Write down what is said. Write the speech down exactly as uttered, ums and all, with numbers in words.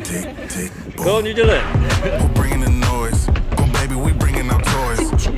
Tick, tick, Go New Zealand. We're bringing the noise. Go, baby, we bringing our toys.